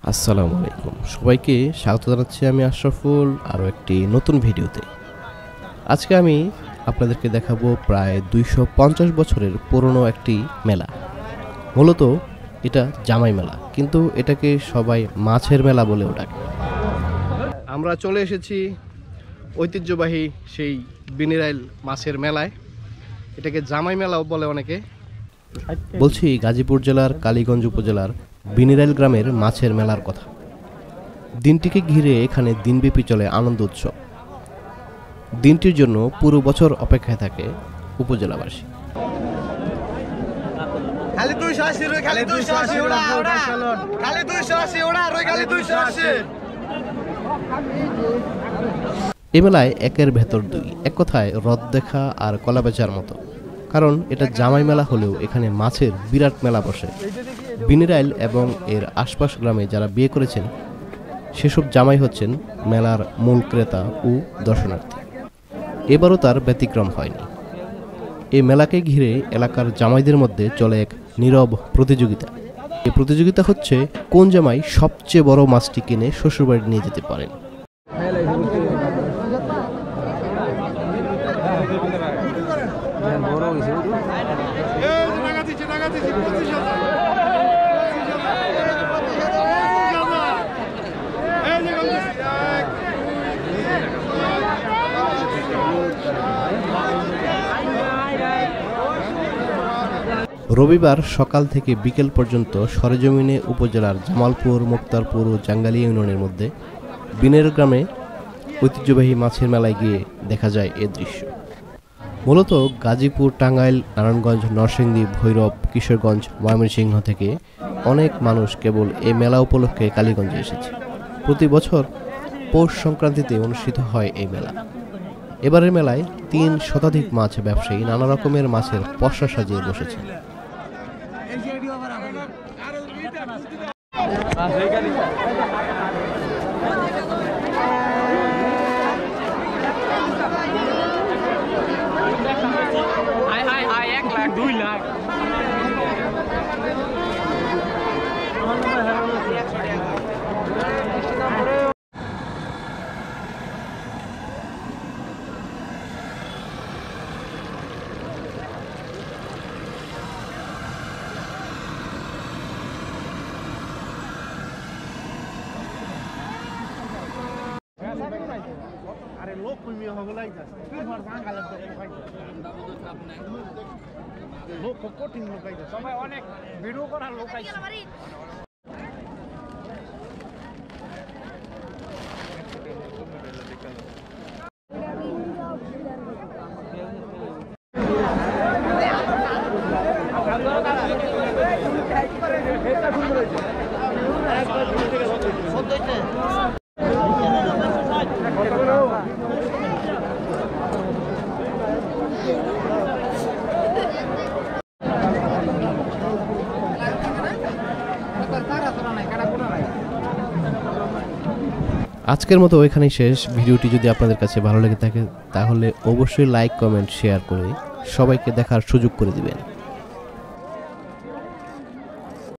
আসসালামু আলাইকুম সবাইকে স্বাগত জানাচ্ছি আমি আশরাফুল আরও একটি নতুন ভিডিওতে। আজকে আমি আপনাদেরকে দেখাবো প্রায় 250 বছরের পুরনো একটি মেলা। মূলত এটা জামাই মেলা, কিন্তু এটাকে সবাই মাছের মেলা বলেও ডাকে। আমরা চলে এসেছি ঐতিহ্যবাহী সেই বিনিরাইল মাছের মেলায়। এটাকে জামাই মেলাও বলে অনেকে। বলছি গাজীপুর জেলার কালীগঞ্জ উপজেলার বিনিরাইল গ্রামের মাছের মেলার কথা। দিনটিকে ঘিরে এখানে দিনব্যাপী চলে আনন্দ উৎসব। দিনটির জন্য পুরো বছর অপেক্ষায় থাকে উপজেলাবাসী। এ মেলায় একের ভেতর দুই, এক কথায় রথ দেখা আর কলা বেচার মতো। কারণ এটা জামাই মেলা হলেও এখানে মাছের বিরাট মেলা বসে। বিনিরাইল এবং এর আশপাশ গ্রামে যারা বিয়ে করেছেন সেসব জামাই হচ্ছেন মেলার মূল ক্রেতা ও দর্শনার্থী। এবারও তার ব্যতিক্রম হয়নি। এই মেলাকে ঘিরে এলাকার জামাইদের মধ্যে চলে এক নীরব প্রতিযোগিতা। এই প্রতিযোগিতা হচ্ছে কোন জামাই সবচেয়ে বড় মাছটি কিনে শ্বশুরবাড়ি নিয়ে যেতে পারেন। রবিবার সকাল থেকে বিকেল পর্যন্ত সরেজমিনে উপজেলার জামালপুর, মুক্তারপুর ও জাঙ্গালী ইউনিয়নের মধ্যে বিনিরাইল গ্রামে ঐতিহ্যবাহী মাছের মেলায় গিয়ে দেখা যায় এ দৃশ্য। মূলত গাজীপুর, টাঙ্গাইল, নারায়ণগঞ্জ, নরসিংদী, ভৈরব, কিশোরগঞ্জ, ময়মনসিংহ থেকে অনেক মানুষ কেবল এই মেলা উপলক্ষে কালীগঞ্জে এসেছে। প্রতি বছর পৌষ সংক্রান্তিতে অনুষ্ঠিত হয় এই মেলা। এবারের মেলায় 3 শতাধিক মাছ ব্যবসায়ী নানা রকমের মাছের পসরা সাজিয়ে বসেছে। আজকের মতো ওইখানেই শেষ। ভিডিওটি যদি আপনাদের কাছে ভালো লেগে থাকে তাহলে অবশ্যই লাইক, কমেন্ট, শেয়ার করে সবাইকে দেখার সুযোগ করে দিবেন।